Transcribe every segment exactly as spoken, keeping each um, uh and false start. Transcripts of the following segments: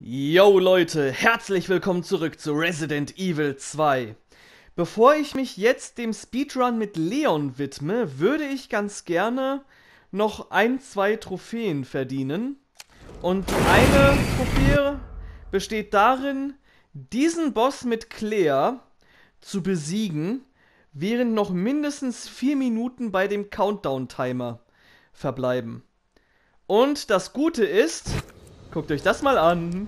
Yo Leute, herzlich willkommen zurück zu Resident Evil zwei. Bevor ich mich jetzt dem Speedrun mit Leon widme, würde ich ganz gerne noch ein, zwei Trophäen verdienen. Und eine Trophäe besteht darin, diesen Boss mit Claire zu besiegen, während noch mindestens vier Minuten bei dem Countdown-Timer verbleiben. Und das Gute ist, guckt euch das mal an.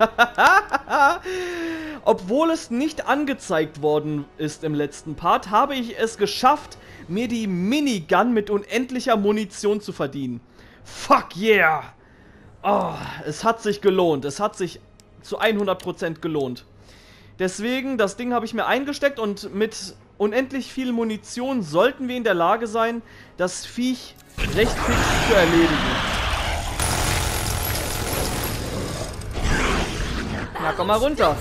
Obwohl es nicht angezeigt worden ist im letzten Part, habe ich es geschafft, mir die Minigun mit unendlicher Munition zu verdienen. Fuck yeah! Oh, es hat sich gelohnt. Es hat sich zu hundert Prozent gelohnt. Deswegen, das Ding habe ich mir eingesteckt und mit unendlich viel Munition sollten wir in der Lage sein, das Viech recht fix zu erledigen. Na, komm mal runter.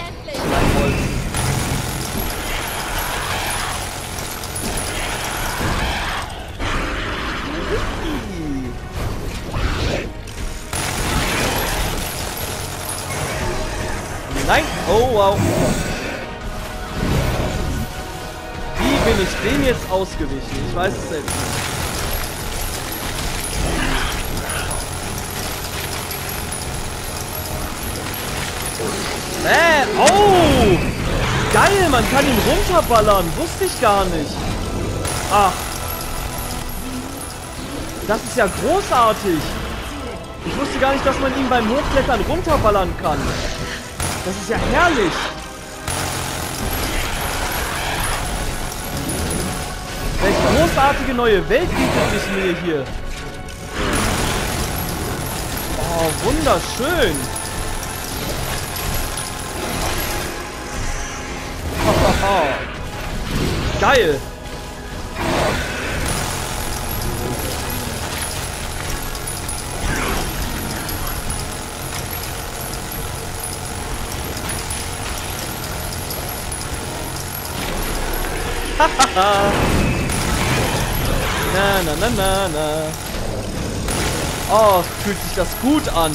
Nein! Oh, wow. Wie bin ich dem jetzt ausgewichen? Ich weiß es selbst nicht. Äh, oh! Geil, man kann ihn runterballern. Wusste ich gar nicht. Ach. Das ist ja großartig. Ich wusste gar nicht, dass man ihn beim Hochklettern runterballern kann. Das ist ja herrlich. Welche großartige neue Welt bietet sich mir hier. Oh, wunderschön. Oh, geil! Hahaha! Na na na na na! Oh, fühlt sich das gut an!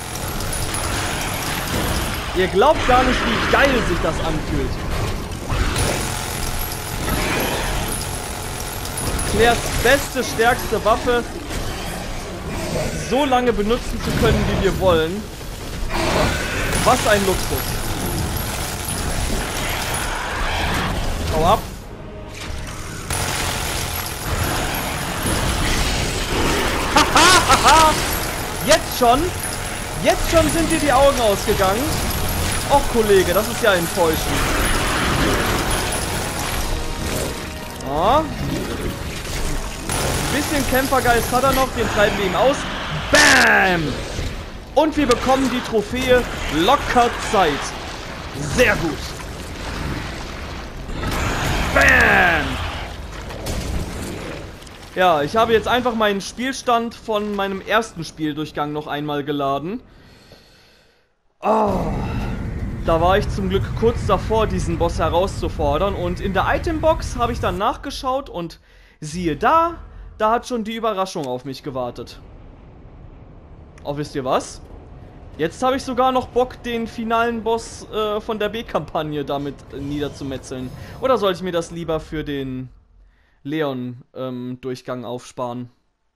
Ihr glaubt gar nicht, wie geil sich das anfühlt. Claires beste, stärkste Waffe so lange benutzen zu können, wie wir wollen. Was ein Luxus. Hau ab. Hahaha! Jetzt schon? Jetzt schon sind dir die Augen ausgegangen? Och, Kollege, das ist ja enttäuschend. Oh. Ein bisschen Kämpfergeist hat er noch, den treiben wir ihm aus. Bam! Und wir bekommen die Trophäe locker Zeit. Sehr gut. Bam! Ja, ich habe jetzt einfach meinen Spielstand von meinem ersten Spieldurchgang noch einmal geladen. Oh, da war ich zum Glück kurz davor, diesen Boss herauszufordern. Und in der Itembox habe ich dann nachgeschaut und siehe da, da hat schon die Überraschung auf mich gewartet. Oh, wisst ihr was? Jetzt habe ich sogar noch Bock, den finalen Boss äh, von der B-Kampagne damit niederzumetzeln. Oder soll ich mir das lieber für den Leon-Durchgang ähm, aufsparen?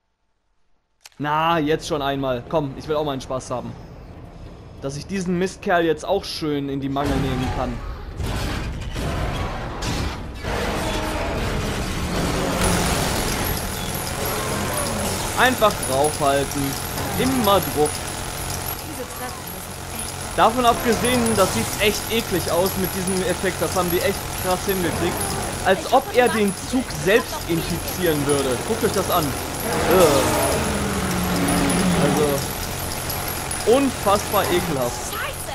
Na, jetzt schon einmal. Komm, ich will auch mal einen Spaß haben. Dass ich diesen Mistkerl jetzt auch schön in die Mangel nehmen kann. Einfach draufhalten. Immer drauf. Davon abgesehen, das sieht echt eklig aus mit diesem Effekt. Das haben die echt krass hingekriegt. Als ob er den Zug selbst infizieren würde. Guckt euch das an. Also, unfassbar ekelhaft.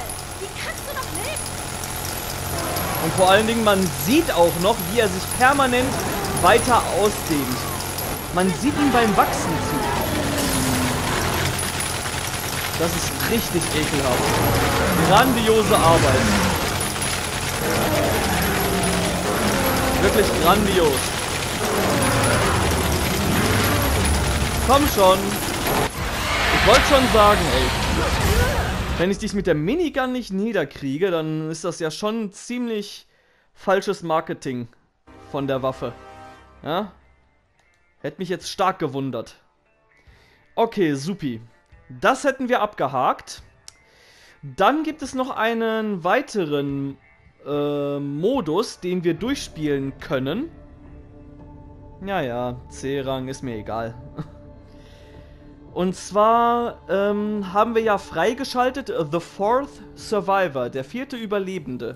Und vor allen Dingen, man sieht auch noch, wie er sich permanent weiter ausdehnt. Man sieht ihn beim Wachsen zu. Das ist richtig ekelhaft. Grandiose Arbeit. Wirklich grandios. Komm schon. Ich wollte schon sagen, ey. Wenn ich dich mit der Minigun nicht niederkriege, dann ist das ja schon ziemlich falsches Marketing von der Waffe. Ja? Hätte mich jetzt stark gewundert. Okay, supi. Das hätten wir abgehakt. Dann gibt es noch einen weiteren äh, Modus, den wir durchspielen können. Naja, C-Rang ist mir egal. Und zwar ähm, haben wir ja freigeschaltet The Fourth Survivor, der vierte Überlebende.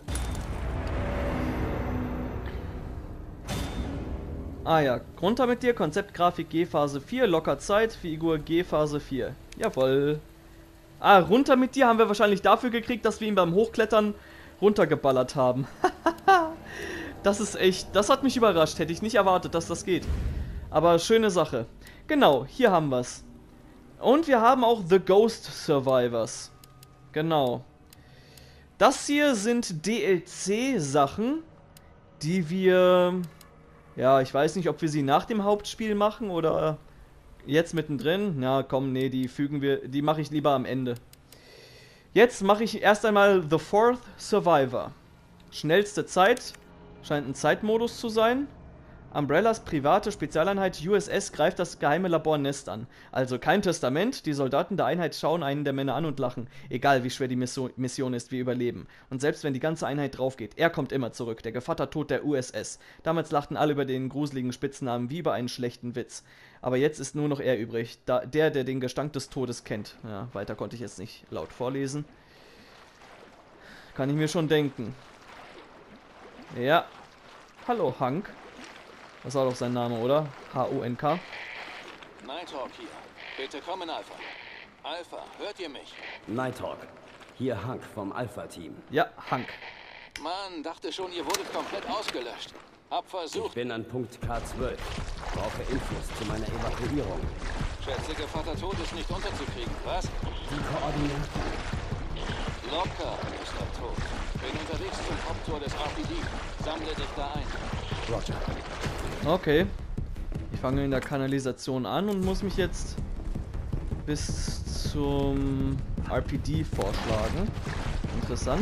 Ah ja, runter mit dir, Konzeptgrafik G Phase vier, locker Zeit, Figur G Phase vier. Jawohl. Ah, runter mit dir haben wir wahrscheinlich dafür gekriegt, dass wir ihn beim Hochklettern runtergeballert haben. Das ist echt, das hat mich überrascht, hätte ich nicht erwartet, dass das geht. Aber schöne Sache. Genau, hier haben wir es. Und wir haben auch The Ghost Survivors. Genau. Das hier sind D L C-Sachen, die wir... Ja, ich weiß nicht, ob wir sie nach dem Hauptspiel machen oder jetzt mittendrin. Na komm, nee, die fügen wir, die mache ich lieber am Ende. Jetzt mache ich erst einmal The Fourth Survivor. Schnellste Zeit, scheint ein Zeitmodus zu sein. Umbrellas private Spezialeinheit U S S greift das geheime Labor Nest an. Also kein Testament, die Soldaten der Einheit schauen einen der Männer an und lachen. Egal wie schwer die Mission, Mission ist, wir überleben. Und selbst wenn die ganze Einheit drauf geht, er kommt immer zurück, der Gevattertod der U S S. Damals lachten alle über den gruseligen Spitznamen wie über einen schlechten Witz. Aber jetzt ist nur noch er übrig, da, der, der den Gestank des Todes kennt. Ja, weiter konnte ich jetzt nicht laut vorlesen. Kann ich mir schon denken. Ja. Hallo, Hank. Das war doch sein Name, oder? H U N K. Nighthawk hier. Bitte komm in Alpha. Alpha, hört ihr mich? Nighthawk. Hier Hank vom Alpha-Team. Ja, Hank. Mann, dachte schon, ihr wurdet komplett ausgelöscht. Hab versucht. Ich bin an Punkt K zwölf. Brauche Infos zu meiner Evakuierung. Schätze, Gevattertod ist nicht unterzukriegen, was? Die Koordinaten. Locker ist er tot. Bin unterwegs zum Haupttor des R P D. Sammle dich da ein. Roger. Okay. Ich fange in der Kanalisation an und muss mich jetzt bis zum R P D vorschlagen. Interessant.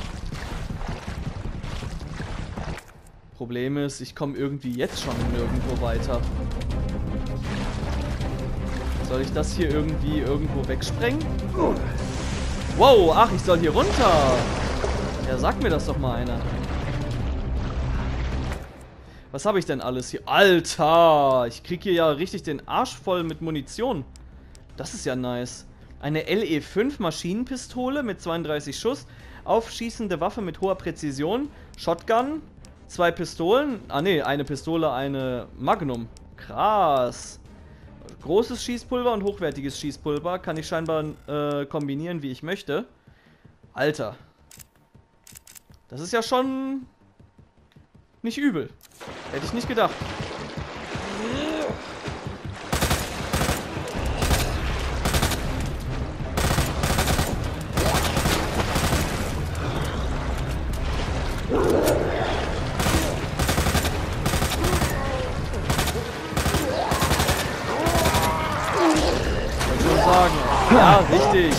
Problem ist, ich komme irgendwie jetzt schon nirgendwo weiter. Soll ich das hier irgendwie irgendwo wegsprengen? Wow, ach, ich soll hier runter. Ja, sag mir das doch mal einer. Was habe ich denn alles hier? Alter, ich krieg hier ja richtig den Arsch voll mit Munition. Das ist ja nice. Eine L E fünf Maschinenpistole mit zweiunddreißig Schuss, aufschießende Waffe mit hoher Präzision, Shotgun, zwei Pistolen, ah ne, eine Pistole, eine Magnum. Krass. Großes Schießpulver und hochwertiges Schießpulver kann ich scheinbar äh, kombinieren, wie ich möchte. Alter. Das ist ja schon nicht übel. Hätte ich nicht gedacht. Ich würde sagen. Ja, richtig.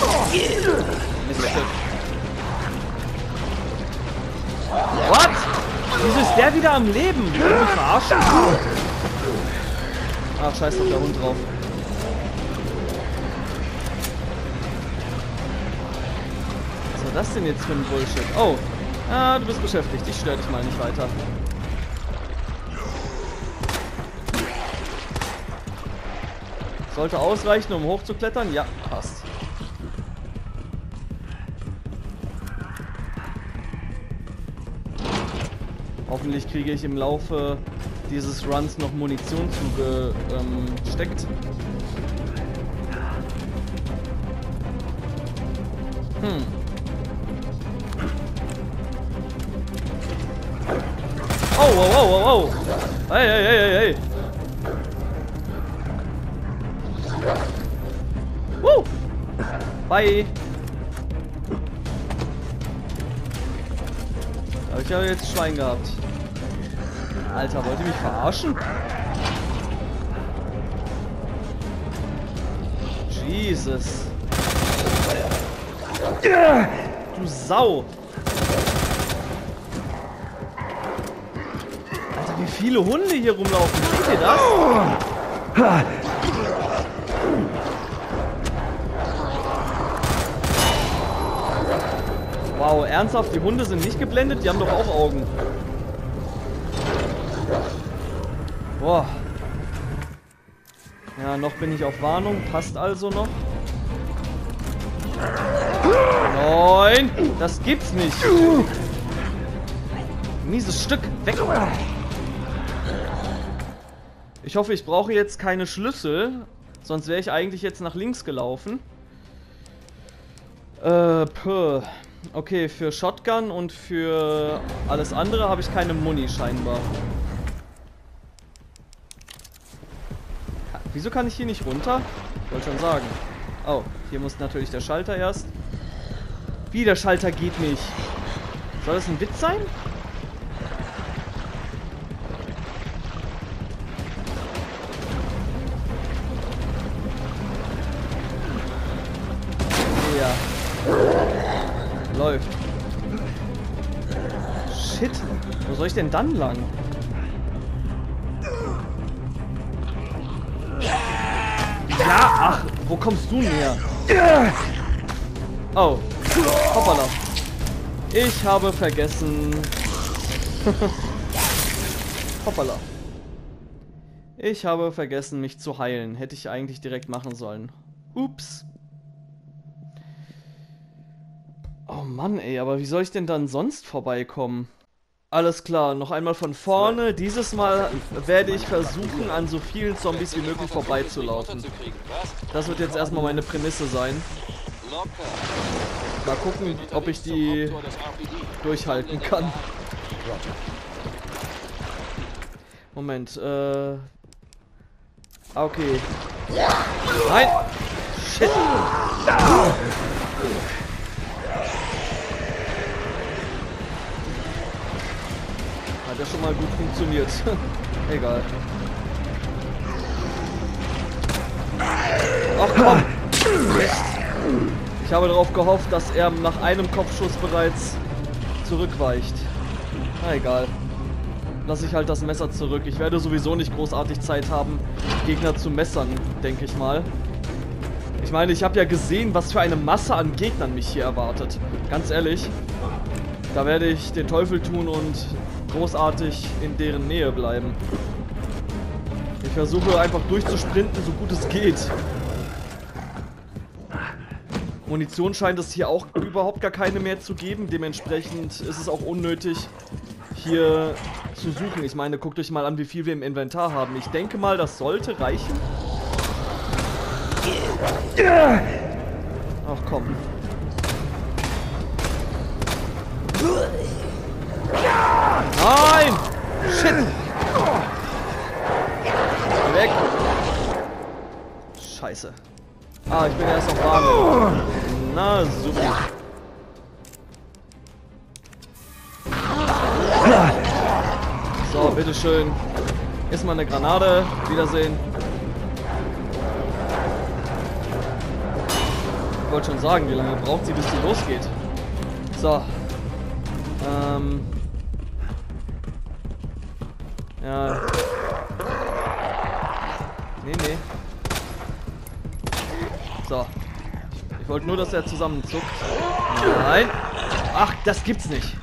What? Wieso ist der wieder am Leben? Will ich mich verarschen? Ach, scheiß doch der Hund drauf. Was war das denn jetzt für ein Bullshit? Oh, ah, du bist beschäftigt. Ich störe dich mal nicht weiter. Sollte ausreichen, um hochzuklettern? Ja, passt. Hoffentlich kriege ich im Laufe dieses Runs noch Munition zugesteckt. Hm. Oh, oh, oh, oh, oh. Hey, hey, hey, hey, hey. Woo. Bye. Da hab ich ja jetzt Schwein gehabt. Alter, wollt ihr mich verarschen? Jesus. Du Sau! Alter, wie viele Hunde hier rumlaufen. Seht ihr das? Wow, ernsthaft? Die Hunde sind nicht geblendet? Die haben doch auch Augen. Boah. Ja, noch bin ich auf Warnung. Passt also noch. Nein! Das gibt's nicht! Mieses Stück! Weg! Ich hoffe, ich brauche jetzt keine Schlüssel. Sonst wäre ich eigentlich jetzt nach links gelaufen. Äh, puh. Okay, für Shotgun und für alles andere habe ich keine Muni scheinbar. Wieso kann ich hier nicht runter? Ich wollte schon sagen. Oh, hier muss natürlich der Schalter erst. Wie, der Schalter geht nicht? Soll das ein Witz sein? Ja. Läuft. Shit. Wo soll ich denn dann lang? Ja, ach, wo kommst du näher? Oh. Hoppala. Ich habe vergessen. Hoppala. Ich habe vergessen, mich zu heilen. Hätte ich eigentlich direkt machen sollen. Ups. Oh Mann, ey, aber wie soll ich denn dann sonst vorbeikommen? Alles klar, noch einmal von vorne. Dieses Mal werde ich versuchen, an so vielen Zombies wie möglich vorbeizulaufen. Das wird jetzt erstmal meine Prämisse sein. Mal gucken, ob ich die durchhalten kann. Moment, äh... okay. Nein! Shit! Hat ja schon mal gut funktioniert. Egal. Ach komm! Ich habe darauf gehofft, dass er nach einem Kopfschuss bereits zurückweicht. Na egal. Lass ich halt das Messer zurück. Ich werde sowieso nicht großartig Zeit haben, Gegner zu messern, denke ich mal. Ich meine, ich habe ja gesehen, was für eine Masse an Gegnern mich hier erwartet. Ganz ehrlich, da werde ich den Teufel tun und großartig in deren Nähe bleiben. Ich versuche einfach durchzusprinten, so gut es geht. Munition scheint es hier auch überhaupt gar keine mehr zu geben. Dementsprechend ist es auch unnötig, hier zu suchen. Ich meine, guckt euch mal an, wie viel wir im Inventar haben. Ich denke mal, das sollte reichen. Ach komm. Nein! Shit! Weg! Scheiße. Ah, ich bin erst auf Warnung. Na, super. So, bitteschön. Ist mal eine Granate. Wiedersehen. Ich wollte schon sagen, wie lange braucht sie, bis sie losgeht. So. Ähm. Ja. Nee, nee. So. Ich wollte nur, dass er zusammenzuckt. Nein. Ach, das gibt's nicht.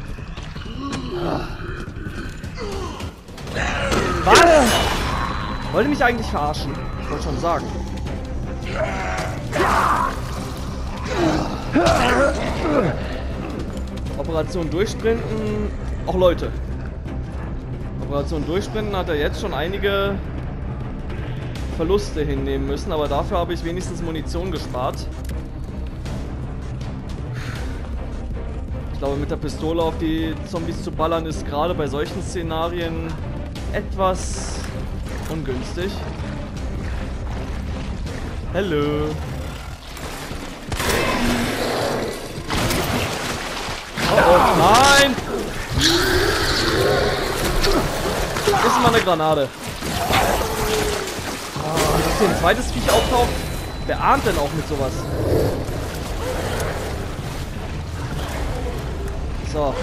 Was? Wollte mich eigentlich verarschen? Ich wollte schon sagen. Operation Durchsprinten. Och Leute. Operation Durchsprinten hat er jetzt schon einige Verluste hinnehmen müssen, aber dafür habe ich wenigstens Munition gespart. Ich glaube, mit der Pistole auf die Zombies zu ballern ist gerade bei solchen Szenarien etwas ungünstig. Hallo. Oh, oh, nein! Ist mal eine Granate. Oh, dass hier ein zweites Viech auftaucht. Wer ahnt denn auch mit sowas? So.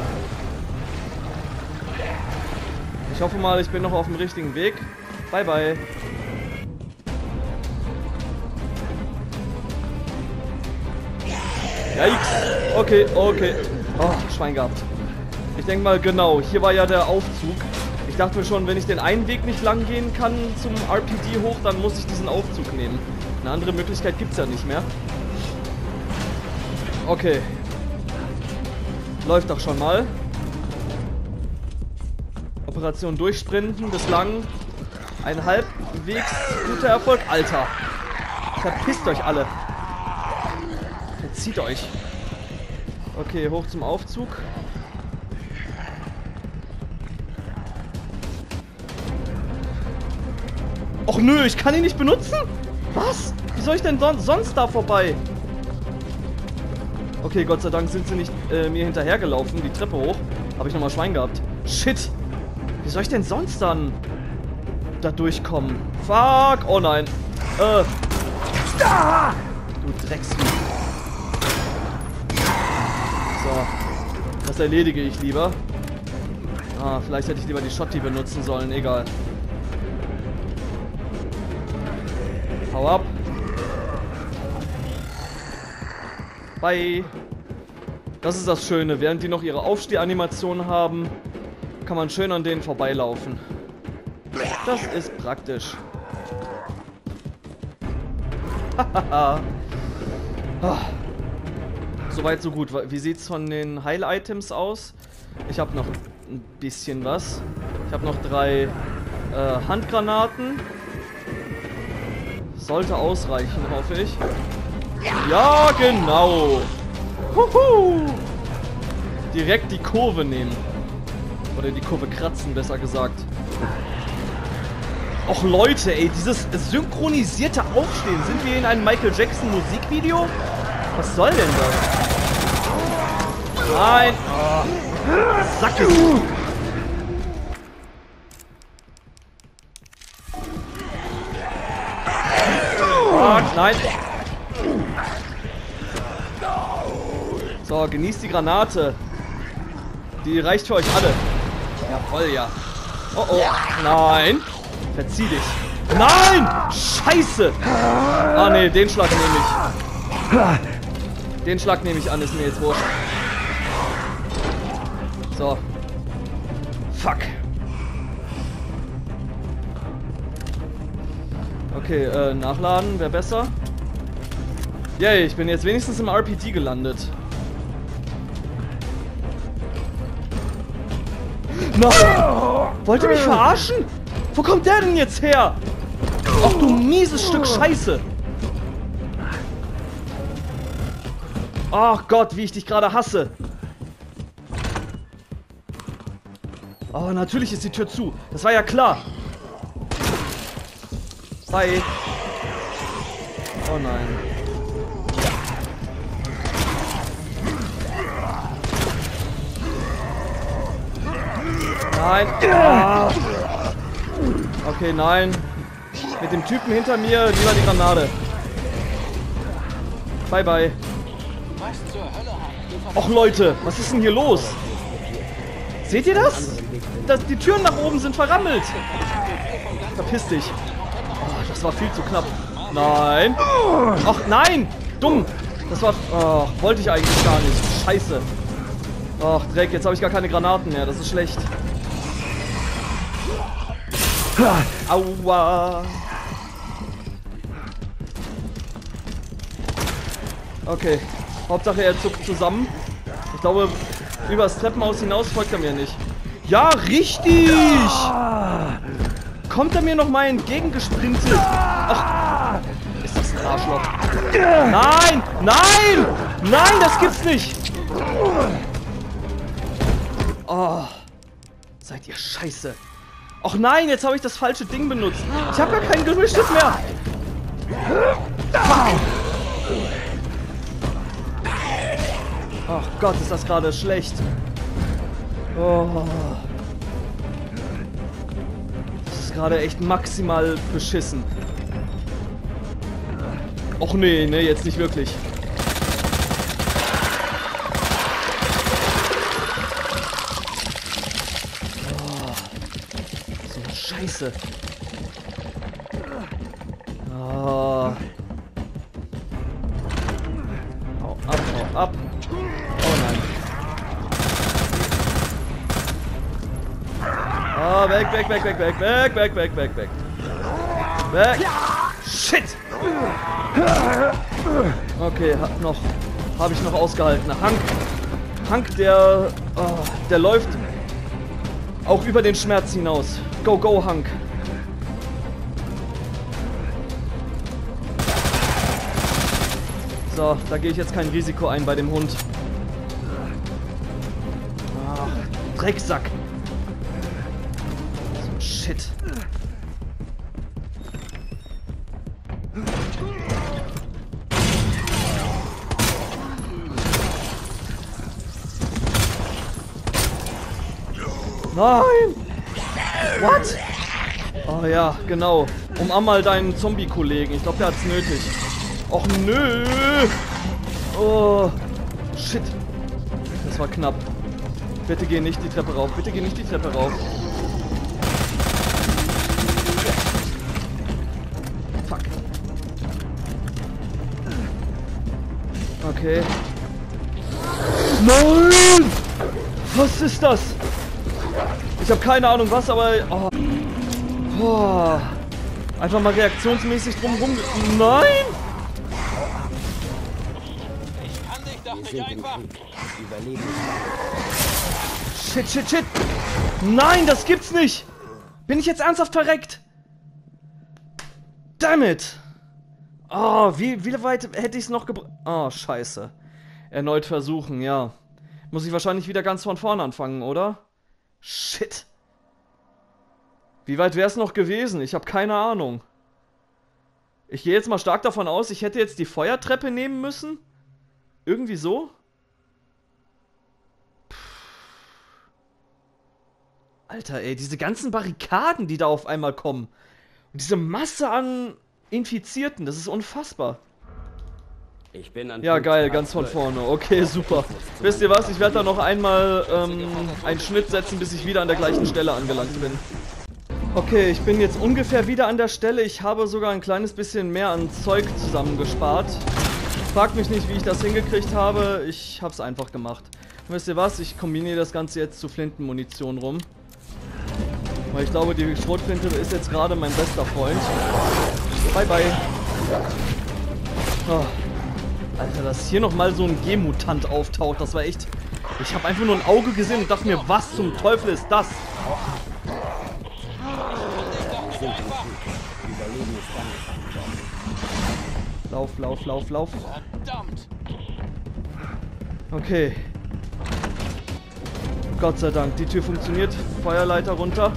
Ich hoffe mal, ich bin noch auf dem richtigen Weg. Bye, bye. Yikes. Okay, okay. Oh, Schwein gehabt. Ich denke mal, genau. Hier war ja der Aufzug. Ich dachte mir schon, wenn ich den einen Weg nicht lang gehen kann zum R P D hoch, dann muss ich diesen Aufzug nehmen. Eine andere Möglichkeit gibt es ja nicht mehr. Okay. Läuft doch schon mal. Operation Durchsprinten. Bislang ein halbwegs guter Erfolg. Alter. Verpisst euch alle. Verzieht euch. Okay, hoch zum Aufzug. Och nö, ich kann ihn nicht benutzen? Was? Wie soll ich denn son sonst da vorbei? Okay, Gott sei Dank sind sie nicht äh, mir hinterhergelaufen, die Treppe hoch. Habe ich nochmal Schwein gehabt. Shit. Wie soll ich denn sonst dann da durchkommen? Fuck. Oh nein. Äh. Du Drecksvieh. So. Das erledige ich lieber. Ah, vielleicht hätte ich lieber die Schotti benutzen sollen. Egal. Hau ab. Bye. Das ist das Schöne. Während die noch ihre Aufstehanimation haben, kann man schön an denen vorbeilaufen. Das ist praktisch. Hahaha. ah. Soweit so gut. Wie sieht es von den Heil-Items aus? Ich habe noch ein bisschen was. Ich habe noch drei äh, Handgranaten. Sollte ausreichen, hoffe ich. Ja, genau. Huhu. Direkt die Kurve nehmen. Oder die Kurve kratzen, besser gesagt. Och Leute, ey, dieses synchronisierte Aufstehen. Sind wir in einem Michael Jackson Musikvideo? Was soll denn das? Nein. Oh. Sacke. Oh, nein. So, genießt die Granate. Die reicht für euch alle. Jawoll, ja. Oh, oh. Nein. Verzieh dich. Nein! Scheiße! Ah, ne, den Schlag nehme ich. Den Schlag nehme ich an, ist mir jetzt wurscht. So. Fuck. Okay, äh, nachladen wäre besser. Yay, ich bin jetzt wenigstens im R P D gelandet. Nein! Wollt ihr mich verarschen? Wo kommt der denn jetzt her? Ach du mieses Stück Scheiße. Ach Gott, wie ich dich gerade hasse. Oh, natürlich ist die Tür zu. Das war ja klar. Bye. Oh nein. Nein. Ah. Okay, nein. Mit dem Typen hinter mir lieber die Granate. Bye, bye. Och Leute, was ist denn hier los? Seht ihr das? das? Die Türen nach oben sind verrammelt. Verpiss dich. Oh, das war viel zu knapp. Nein. Ach nein. Dumm. Das war... Oh, wollte ich eigentlich gar nicht. Scheiße. Ach Dreck, jetzt habe ich gar keine Granaten mehr. Das ist schlecht. Aua. Okay. Hauptsache er zuckt zusammen. Ich glaube, übers Treppenhaus hinaus folgt er mir nicht. Ja, richtig! Kommt er mir noch mal entgegengesprintet? Ach, ist das ein Arschloch. Nein! Nein! Nein, das gibt's nicht! Oh. Seid ihr scheiße. Och nein, jetzt habe ich das falsche Ding benutzt. Ich habe gar kein gemischtes mehr. Fuck. Ach Gott, ist das gerade schlecht. Oh. Das ist gerade echt maximal beschissen. Och nee, nee, jetzt nicht wirklich. Scheiße. Oh. Hau ab, hau ab. Oh nein. Oh, weg, weg, weg, weg, weg, weg, weg, weg, weg, weg. Weg. Shit. Okay, hab noch, habe ich noch ausgehalten. Hank, Hank, der, oh, der läuft auch über den Schmerz hinaus. Go, go, Hank. So, da gehe ich jetzt kein Risiko ein bei dem Hund. Ach, Drecksack. So, shit. Nein! What? Oh ja, genau. Umarm mal deinen Zombie-Kollegen. Ich glaube, der hat's nötig. Och nö! Oh, shit. Das war knapp. Bitte geh nicht die Treppe rauf. Bitte geh nicht die Treppe rauf. Fuck. Okay. Nein! Was ist das? Ich habe keine Ahnung was, aber... Oh. Oh. Einfach mal reaktionsmäßig drumherum... Nein! Ich kann dich doch nicht einfach... Shit, shit, shit! Nein, das gibt's nicht! Bin ich jetzt ernsthaft verreckt? Damn it! Oh, wie, wie weit hätte ich es noch gebracht? Oh, scheiße. Erneut versuchen, ja. Muss ich wahrscheinlich wieder ganz von vorne anfangen, oder? Shit. Wie weit wäre es noch gewesen? Ich habe keine Ahnung. Ich gehe jetzt mal stark davon aus, ich hätte jetzt die Feuertreppe nehmen müssen. Irgendwie so. Alter, ey, diese ganzen Barrikaden, die da auf einmal kommen. Und diese Masse an Infizierten, das ist unfassbar. Ich bin an Ja, geil, ganz von vorne. Okay, super. Wisst ihr was? Ich werde da noch einmal ähm, einen Schnitt setzen, bis ich wieder an der gleichen Stelle angelangt bin. Okay, ich bin jetzt ungefähr wieder an der Stelle. Ich habe sogar ein kleines bisschen mehr an Zeug zusammengespart. Fragt mich nicht, wie ich das hingekriegt habe. Ich habe es einfach gemacht. Und wisst ihr was? Ich kombiniere das Ganze jetzt zu Flintenmunition rum. Weil ich glaube, die Schrotflinte ist jetzt gerade mein bester Freund. Bye, bye. Oh. Alter, dass hier nochmal so ein G-Mutant auftaucht, das war echt... Ich habe einfach nur ein Auge gesehen und dachte mir, was zum Teufel ist das? Lauf, lauf, lauf, lauf. Verdammt! Okay. Gott sei Dank, die Tür funktioniert. Feuerleiter runter.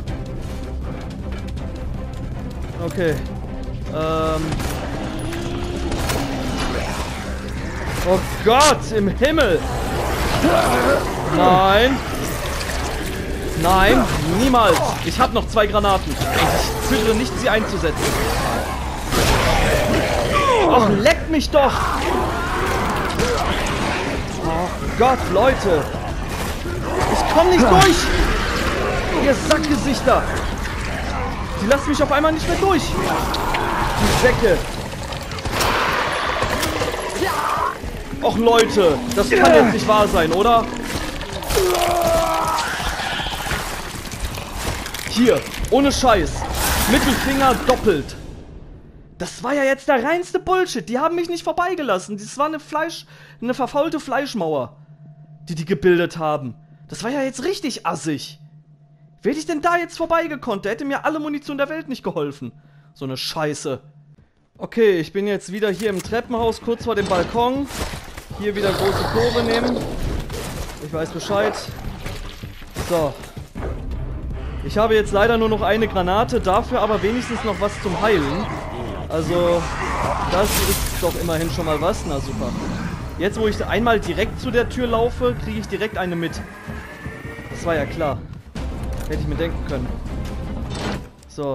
Okay. Ähm... Oh Gott, im Himmel! Nein! Nein, niemals! Ich habe noch zwei Granaten. Ich zögere nicht, sie einzusetzen. Och, leckt mich doch! Oh Gott, Leute! Ich komm nicht durch! Ihr Sackgesichter! Die lassen mich auf einmal nicht mehr durch! Die Säcke! Och Leute, das kann jetzt nicht wahr sein, oder? Hier, ohne Scheiß. Mittelfinger doppelt. Das war ja jetzt der reinste Bullshit. Die haben mich nicht vorbeigelassen. Das war eine Fleisch, eine verfaulte Fleischmauer, die die gebildet haben. Das war ja jetzt richtig assig. Wer hätte ich denn da jetzt vorbeigekonnt? Der hätte mir alle Munition der Welt nicht geholfen. So eine Scheiße. Okay, ich bin jetzt wieder hier im Treppenhaus, kurz vor dem Balkon. Hier wieder große Kurve nehmen. Ich weiß Bescheid. So. Ich habe jetzt leider nur noch eine Granate, dafür aber wenigstens noch was zum Heilen. Also, das ist doch immerhin schon mal was. Na super. Jetzt, wo ich einmal direkt zu der Tür laufe, kriege ich direkt eine mit. Das war ja klar. Hätte ich mir denken können. So.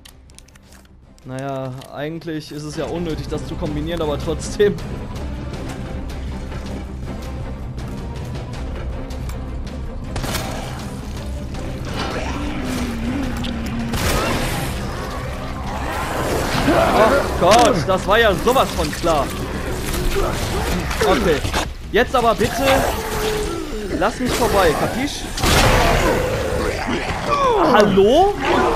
Naja, eigentlich ist es ja unnötig, das zu kombinieren, aber trotzdem. Gott, das war ja sowas von klar. Okay. Jetzt aber bitte lass mich vorbei, kapisch? Hallo?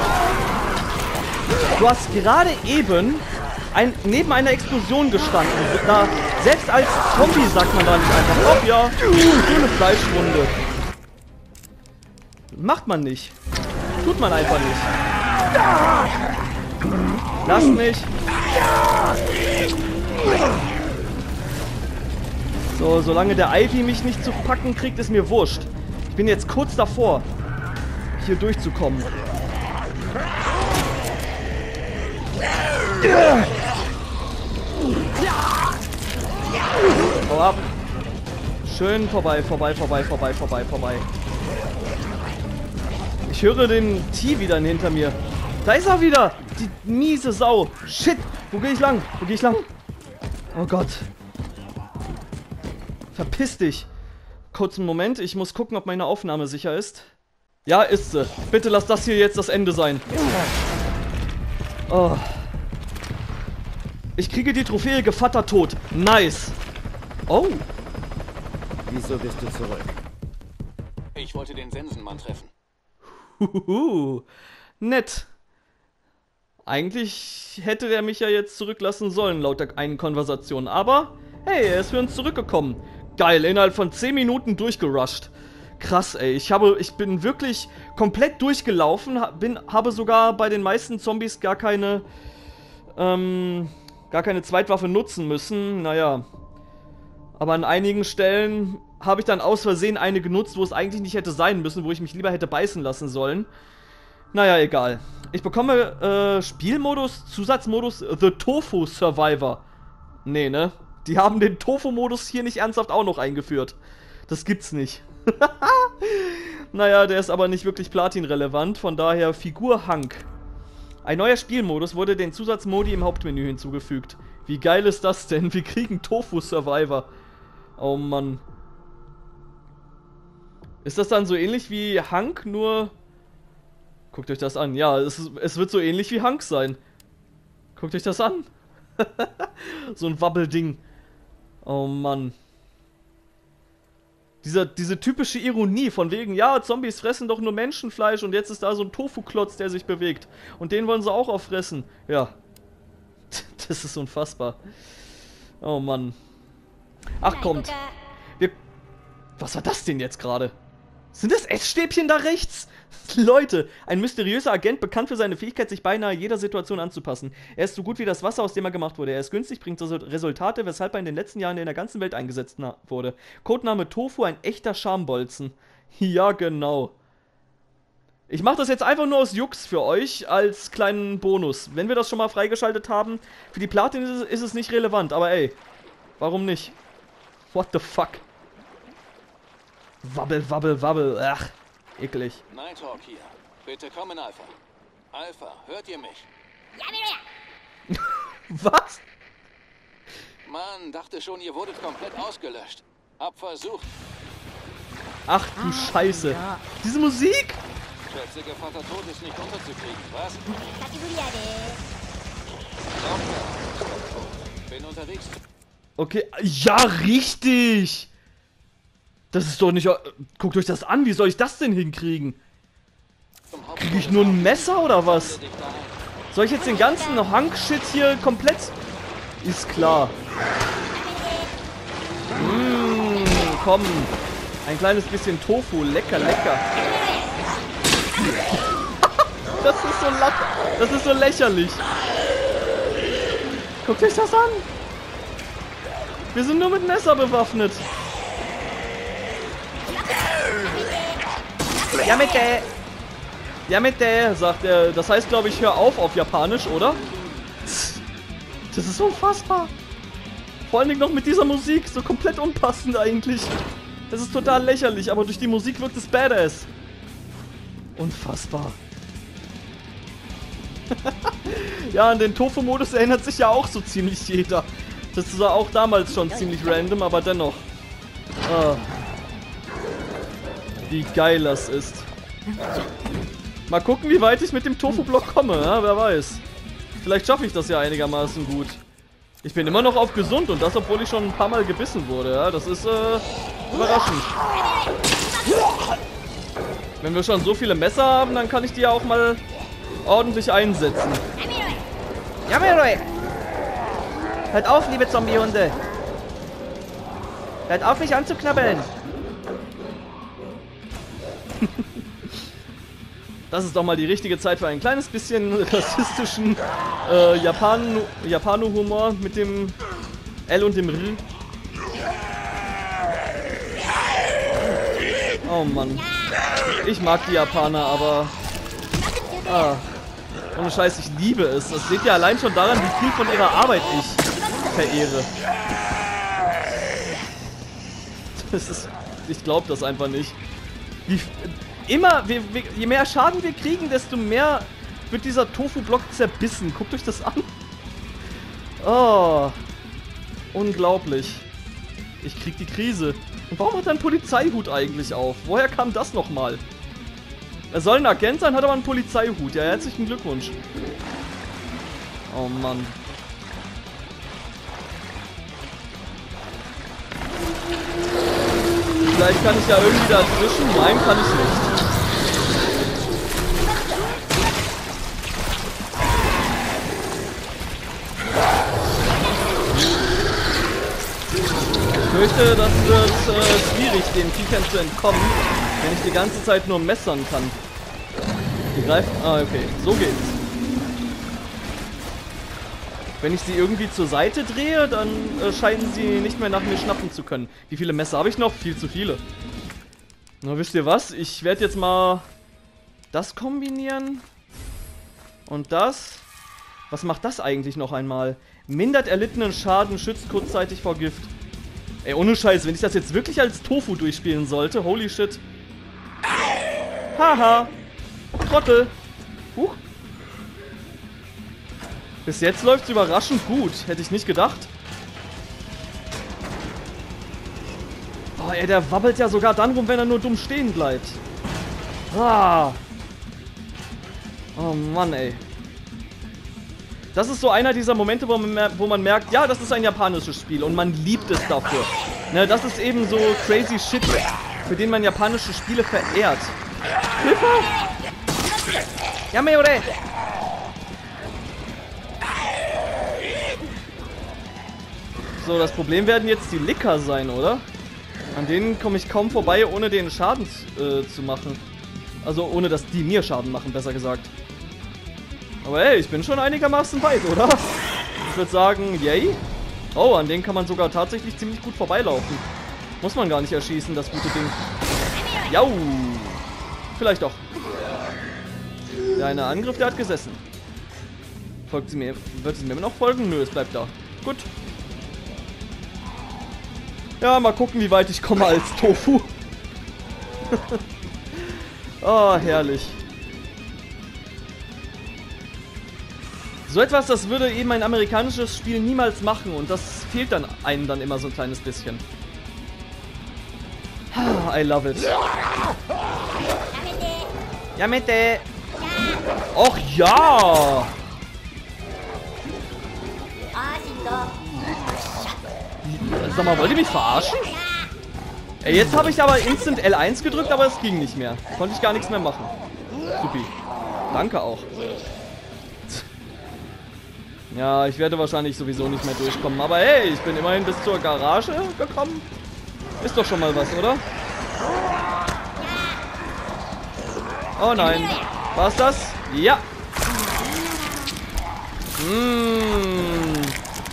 Du hast gerade eben ein, neben einer Explosion gestanden. Da, selbst als Zombie sagt man da nicht einfach, oh ja, schöne Fleischwunde. Macht man nicht. Tut man einfach nicht. Lass mich. So, solange der Ivy mich nicht zu packen kriegt, ist mir wurscht. Ich bin jetzt kurz davor, hier durchzukommen. Hau ab. Schön vorbei, vorbei, vorbei, vorbei, vorbei, vorbei. Ich höre den T wieder hinter mir. Da ist er wieder! Die miese Sau! Shit! Wo gehe ich lang? Wo gehe ich lang? Oh Gott. Verpiss dich. Kurzen Moment, ich muss gucken, ob meine Aufnahme sicher ist. Ja, ist sie. Bitte lass das hier jetzt das Ende sein. Oh. Ich kriege die Trophäe Gevatter tot. Nice. Oh. Wieso bist du zurück? Ich wollte den Sensenmann treffen. Huhuhu. Nett. Eigentlich hätte der mich ja jetzt zurücklassen sollen, laut der einen Konversation. Aber, hey, er ist für uns zurückgekommen. Geil, innerhalb von zehn Minuten durchgerusht. Krass, ey. Ich habe, ich bin wirklich komplett durchgelaufen. Bin, habe sogar bei den meisten Zombies gar keine, ähm, gar keine Zweitwaffe nutzen müssen. Naja. Aber an einigen Stellen habe ich dann aus Versehen eine genutzt, wo es eigentlich nicht hätte sein müssen, wo ich mich lieber hätte beißen lassen sollen. Naja, egal. Ich bekomme äh, Spielmodus, Zusatzmodus The Tofu Survivor. Nee, ne? Die haben den Tofu-Modus hier nicht ernsthaft auch noch eingeführt. Das gibt's nicht. Naja, der ist aber nicht wirklich Platin-relevant, von daher Figur Hank. Ein neuer Spielmodus wurde den Zusatzmodi im Hauptmenü hinzugefügt. Wie geil ist das denn? Wir kriegen Tofu Survivor. Oh Mann. Ist das dann so ähnlich wie Hank, nur... Guckt euch das an. Ja, es, es wird so ähnlich wie Hank sein. Guckt euch das an. So ein Wabbelding. Oh Mann. Dieser, diese typische Ironie von wegen, ja, Zombies fressen doch nur Menschenfleisch und jetzt ist da so ein Tofu-Klotz, der sich bewegt. Und den wollen sie auch auffressen. Ja. Das ist unfassbar. Oh Mann. Ach, kommt. Wir... Was war das denn jetzt gerade? Sind das Essstäbchen da rechts? Leute, ein mysteriöser Agent, bekannt für seine Fähigkeit, sich beinahe jeder Situation anzupassen. Er ist so gut wie das Wasser, aus dem er gemacht wurde. Er ist günstig, bringt Resultate, weshalb er in den letzten Jahren in der ganzen Welt eingesetzt wurde. Codename Tofu, ein echter Schambolzen. Ja, genau. Ich mache das jetzt einfach nur aus Jux für euch, als kleinen Bonus. Wenn wir das schon mal freigeschaltet haben, für die Platin ist es, ist es nicht relevant, aber ey, warum nicht? What the fuck? Wabbel, wabbel, wabbel, ach. Eklig. Nighthawk hier. Bitte kommen, Alpha. Alpha, hört ihr mich? Was? Mann, dachte schon, ihr wurdet komplett ausgelöscht. Hab versucht. Ach du Scheiße. Diese Musik? Schätze, Gevatter tot ist nicht unterzukriegen, was? Locker. Bin unterwegs. Okay, ja, richtig. Das ist doch nicht... Guckt euch das an, wie soll ich das denn hinkriegen? Kriege ich nur ein Messer oder was? Soll ich jetzt den ganzen Hank-Shit hier komplett... Ist klar. Mmh, komm. Ein kleines bisschen Tofu, lecker, lecker. Das ist so lack. Das ist so lächerlich. Guckt euch das an. Wir sind nur mit Messer bewaffnet. Ja, mit der. Ja, mit der, sagt er. Das heißt, glaube ich, hör auf auf Japanisch, oder? Das ist unfassbar. Vor allen Dingen noch mit dieser Musik. So komplett unpassend eigentlich. Das ist total lächerlich, aber durch die Musik wirkt es badass. Unfassbar. Ja, an den Tofu-Modus erinnert sich ja auch so ziemlich jeder. Das war auch damals schon ziemlich random, aber dennoch. Ah. Wie geil das ist. Mal gucken, wie weit ich mit dem Tofu-Block komme, ja? Wer weiß. Vielleicht schaffe ich das ja einigermaßen gut. Ich bin immer noch auf gesund und das, obwohl ich schon ein paar Mal gebissen wurde. Ja, das ist äh, überraschend. Wenn wir schon so viele Messer haben, dann kann ich die ja auch mal ordentlich einsetzen. Yamiroi! Hört auf, liebe Zombiehunde! Hört auf, mich anzuknabbeln! Das ist doch mal die richtige Zeit für ein kleines bisschen rassistischen äh, Japan Japano-Humor mit dem L und dem R. Oh Mann. Ich mag die Japaner, aber... Ah, ohne Scheiß, ich liebe es. Das seht ihr allein schon daran, wie viel von ihrer Arbeit ich verehre. Das ist... Ich glaube das einfach nicht. Wie... Immer, wir, wir, je mehr Schaden wir kriegen, desto mehr wird dieser Tofu-Block zerbissen. Guckt euch das an. Oh. Unglaublich. Ich krieg die Krise. Und warum hat er einen Polizeihut eigentlich auf? Woher kam das nochmal? Er soll ein Agent sein, hat aber einen Polizeihut. Ja, herzlichen Glückwunsch. Oh Mann. Vielleicht kann ich ja irgendwie dazwischen. Nein, kann ich nicht. Ich fürchte, das wird äh, schwierig, den Viechern zu entkommen, wenn ich die ganze Zeit nur messern kann. Die greifen... Ah, okay. So geht's. Wenn ich sie irgendwie zur Seite drehe, dann äh, scheinen sie nicht mehr nach mir schnappen zu können. Wie viele Messer habe ich noch? Viel zu viele. Na, wisst ihr was? Ich werde jetzt mal das kombinieren. Und das. Was macht das eigentlich noch einmal? Mindert erlittenen Schaden, schützt kurzzeitig vor Gift. Ey, ohne Scheiß, wenn ich das jetzt wirklich als Tofu durchspielen sollte, holy shit. Haha. Trottel. Huch. Bis jetzt läuft es überraschend gut. Hätte ich nicht gedacht. Oh, ey, der wabbelt ja sogar dann rum, wenn er nur dumm stehen bleibt. Ah. Oh Mann, ey. Das ist so einer dieser Momente, wo man, wo man merkt, ja, das ist ein japanisches Spiel und man liebt es dafür. Ne, das ist eben so crazy shit, für den man japanische Spiele verehrt. Hilfe! Yamiroi! So, das Problem werden jetzt die Licker sein, oder? An denen komme ich kaum vorbei, ohne den Schaden äh, zu machen. Also ohne, dass die mir Schaden machen, besser gesagt. Aber hey, ich bin schon einigermaßen weit, oder? Ich würde sagen, yay. Oh, an denen kann man sogar tatsächlich ziemlich gut vorbeilaufen. Muss man gar nicht erschießen, das gute Ding. Jau! Vielleicht doch. Der eine Angriff, der hat gesessen. Folgt sie mir? Wird sie mir immer noch folgen? Nö, es bleibt da. Gut. Ja, mal gucken, wie weit ich komme als Tofu. Oh, herrlich. So etwas, das würde eben ein amerikanisches Spiel niemals machen und das fehlt dann einem dann immer so ein kleines bisschen. I love it. Yamete! Och ja! Sag mal, wollt ihr mich verarschen? Ey, jetzt habe ich aber Instant L eins gedrückt, aber es ging nicht mehr. Konnte ich gar nichts mehr machen. Supi. Danke auch. Ja, ich werde wahrscheinlich sowieso nicht mehr durchkommen. Aber hey, ich bin immerhin bis zur Garage gekommen. Ist doch schon mal was, oder? Oh nein. War's das? Ja. Mmh.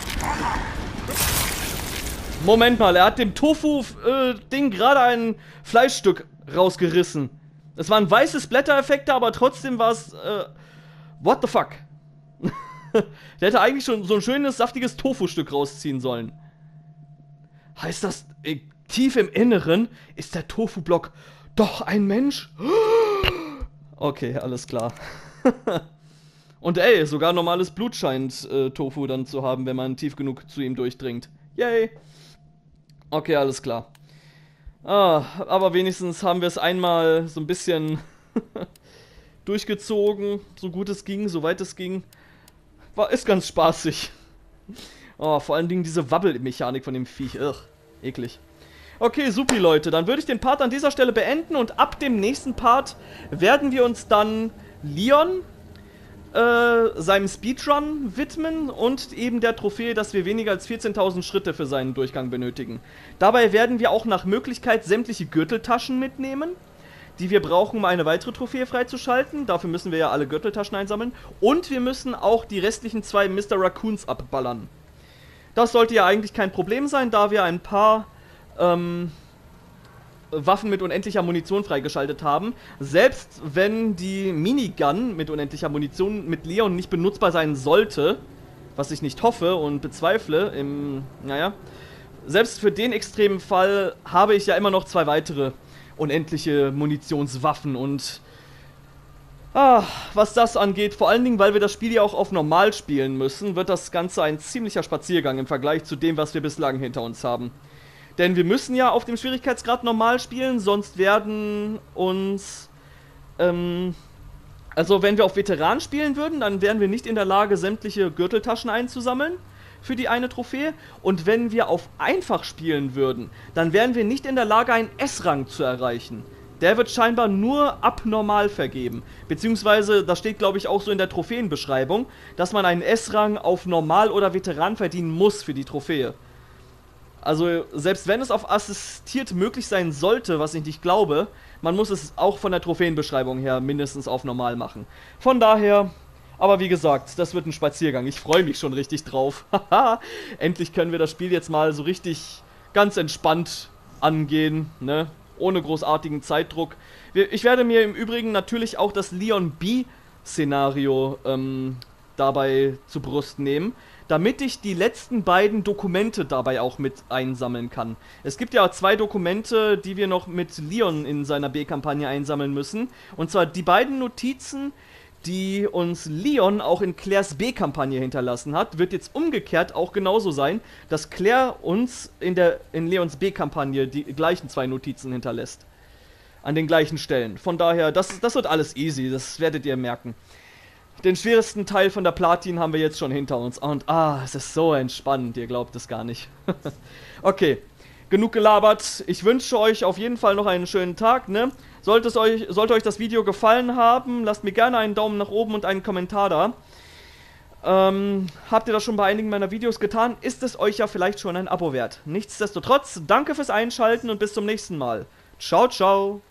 Moment mal, er hat dem Tofu-Ding äh, gerade ein Fleischstück rausgerissen. Es waren weiße Splatter-Effekte, aber trotzdem war es... Äh, what the fuck? Der hätte eigentlich schon so ein schönes, saftiges Tofu-Stück rausziehen sollen. Heißt das, äh, tief im Inneren ist der Tofu-Block doch ein Mensch? Okay, alles klar. Und ey, sogar normales Blut scheint äh, Tofu dann zu haben, wenn man tief genug zu ihm durchdringt. Yay! Okay, alles klar. Ah, aber wenigstens haben wir es einmal so ein bisschen durchgezogen, so gut es ging, so weit es ging. war, ist ganz spaßig. Oh, vor allen Dingen diese Wabbelmechanik von dem Viech. Ugh, eklig. Okay, supi, Leute. Dann würde ich den Part an dieser Stelle beenden und ab dem nächsten Part werden wir uns dann Leon, äh, seinem Speedrun widmen und eben der Trophäe, dass wir weniger als vierzehntausend Schritte für seinen Durchgang benötigen. Dabei werden wir auch nach Möglichkeit sämtliche Gürteltaschen mitnehmen, die wir brauchen, um eine weitere Trophäe freizuschalten. Dafür müssen wir ja alle Gürteltaschen einsammeln. Und wir müssen auch die restlichen zwei Mister Raccoons abballern. Das sollte ja eigentlich kein Problem sein, da wir ein paar ähm, Waffen mit unendlicher Munition freigeschaltet haben. Selbst wenn die Minigun mit unendlicher Munition mit Leon nicht benutzbar sein sollte, was ich nicht hoffe und bezweifle, im, naja, selbst für den extremen Fall habe ich ja immer noch zwei weitere unendliche Munitionswaffen und ah, was das angeht, vor allen Dingen, weil wir das Spiel ja auch auf normal spielen müssen, wird das Ganze ein ziemlicher Spaziergang im Vergleich zu dem, was wir bislang hinter uns haben. Denn wir müssen ja auf dem Schwierigkeitsgrad normal spielen, sonst werden uns, ähm, also wenn wir auf Veteran spielen würden, dann wären wir nicht in der Lage, sämtliche Gürteltaschen einzusammeln für die eine Trophäe. Und wenn wir auf einfach spielen würden, dann wären wir nicht in der Lage, einen S-Rang zu erreichen. Der wird scheinbar nur abnormal vergeben. Beziehungsweise, das steht glaube ich auch so in der Trophäenbeschreibung, dass man einen S-Rang auf Normal oder Veteran verdienen muss für die Trophäe. Also, selbst wenn es auf assistiert möglich sein sollte, was ich nicht glaube, man muss es auch von der Trophäenbeschreibung her mindestens auf normal machen. Von daher, aber wie gesagt, das wird ein Spaziergang. Ich freue mich schon richtig drauf. Haha, endlich können wir das Spiel jetzt mal so richtig ganz entspannt angehen, ne? Ohne großartigen Zeitdruck. Ich werde mir im Übrigen natürlich auch das Leon B-Szenario ähm, dabei zu Brust nehmen, damit ich die letzten beiden Dokumente dabei auch mit einsammeln kann. Es gibt ja zwei Dokumente, die wir noch mit Leon in seiner B-Kampagne einsammeln müssen. Und zwar die beiden Notizen, die uns Leon auch in Claires B-Kampagne hinterlassen hat, wird jetzt umgekehrt auch genauso sein, dass Claire uns in, der, in Leons B-Kampagne die gleichen zwei Notizen hinterlässt. An den gleichen Stellen. Von daher, das, das wird alles easy, das werdet ihr merken. Den schwersten Teil von der Platin haben wir jetzt schon hinter uns. Und ah, es ist so entspannend, ihr glaubt es gar nicht. Okay, genug gelabert. Ich wünsche euch auf jeden Fall noch einen schönen Tag, ne? Sollte, es euch, sollte euch das Video gefallen haben, lasst mir gerne einen Daumen nach oben und einen Kommentar da. Ähm, habt ihr das schon bei einigen meiner Videos getan, ist es euch ja vielleicht schon ein Abo wert. Nichtsdestotrotz, danke fürs Einschalten und bis zum nächsten Mal. Ciao, ciao.